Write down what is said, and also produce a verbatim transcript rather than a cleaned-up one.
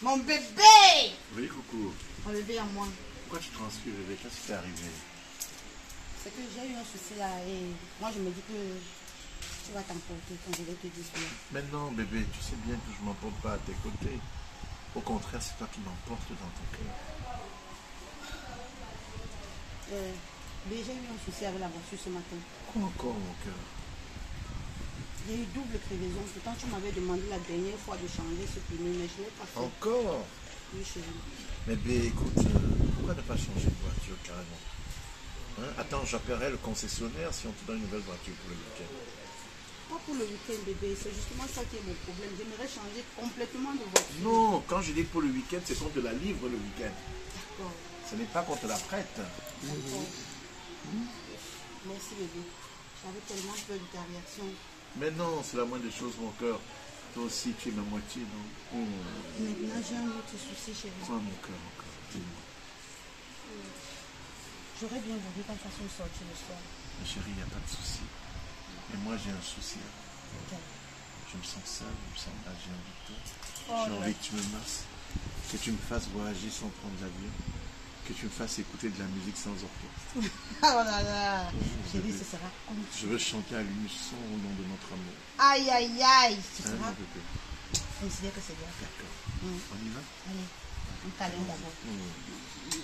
Mon bébé! Oui, coucou. Mon bébé à moi. Pourquoi tu transpires, bébé? Qu'est-ce qui t'est arrivé? C'est que j'ai eu un souci là et moi je me dis que tu vas t'emporter quand je vais te dire cela. Mais non, bébé, tu sais bien que je ne m'emporte pas à tes côtés. Au contraire, c'est toi qui m'emportes dans ton cœur. Euh, mais j'ai eu un souci avec la voiture ce matin. Quoi encore, mon cœur? J'ai eu double crevaison. Pourtant, tu m'avais demandé la dernière fois de changer ce pneu, mais je ne l'ai pas fait. Encore? Oui, chérie. Mais bébé, écoute, euh, pourquoi ne pas changer de voiture carrément? Hein? Attends, j'appellerai le concessionnaire si on te donne une nouvelle voiture pour le week-end. Pas pour le week-end, bébé. C'est justement ça qui est mon problème. J'aimerais changer complètement de voiture. Non, quand je dis pour le week-end, c'est qu'on te la livre le week-end. D'accord. Ce n'est pas qu'on te la prête. D'accord. Mmh. Merci, bébé. J'avais tellement peur de ta réaction. Mais non, c'est la moindre des choses, mon cœur. Toi aussi, tu es ma moitié, non? Mmh. Maintenant, j'ai un autre souci, chérie. Quoi, mon cœur, encore? Dis-moi. J'aurais bien voulu qu'on fasse une sortie le soir. Mais chérie, il n'y a pas de souci. Mais moi, j'ai un souci. Okay. Je me sens seul, je me sens mal, j'ai envie de toi. Oh, j'ai envie que tu me masses, que tu me fasses voyager sans prendre l'avion, que tu me fasses écouter de la musique sans orchestre. Oh là là, chérie, ce sera comme je veux chanter à l'unisson au nom de notre amour. Aïe, aïe, aïe. Ce Hein, sera... mon bébé? Considère que c'est bien. D'accord. Mmh. On y va? Allez, un câlin d'abord. Mmh.